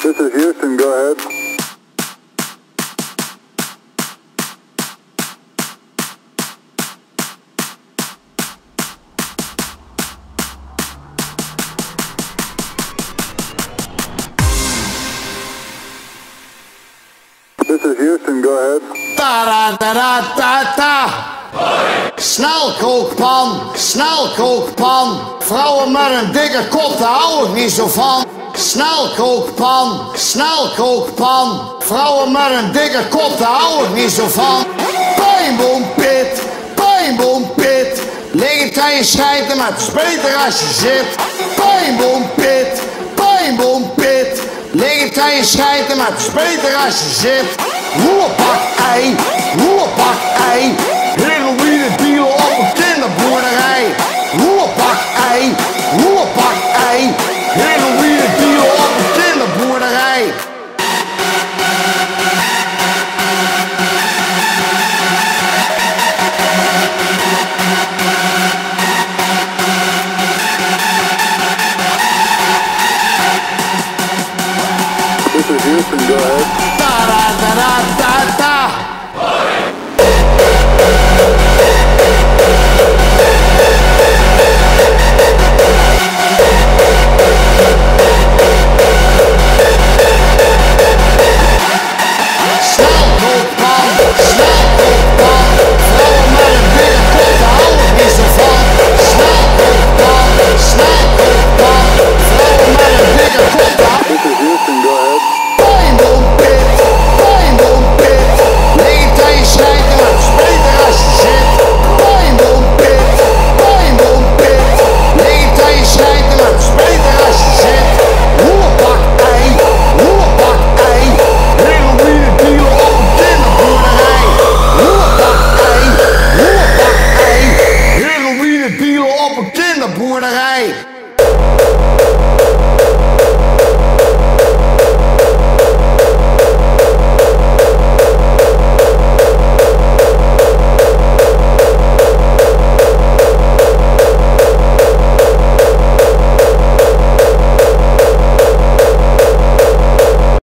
This is Houston, go ahead. This is Houston, go ahead. Ta-da-da-da-da-da. Snelkookpan, snelkookpan. Vrouwen met een dikke kop, daar hou ik niet zo van. Snelkookpan, snelkookpan. Vrouwen met een dikke kop, daar hou ik niet zo van. Pijnboompit, pijnboompit. Lig het aan je scheiden, maar het is beter als je zit. Pijnboompit, pijnboompit. Lig het aan je scheiden, maar het is beter als je zit. Roerbak ei, roerbak ei. Heroïne dealen op een kinderboerderij. Roerbak ei, roerbak ei. Heroïne dealen op een kinderboerderij. This is Houston, go ahead. Ta-da-da-da-da-da. Snelkookpan, snelkookpan. Vrouwen met een dikke kop, daar hou ik niet zo van. Snelkookpan, snelkookpan. Vrouwen met een dikke kop, daar hou ik niet zo van. This is Houston, go ahead. Pijnboompit, pijnboompit. Lig het aan je scheiden, maar het is beter als je zit. Pijnboompit, pijnboompit. Lig het aan je scheiden, maar het is beter als je zit. Roerbak ei, roerbak ei. Heroïne dealen op een kinderboerderij. Roerbak ei, roerbak ei. Heroïne dealen op een kinderboerderij.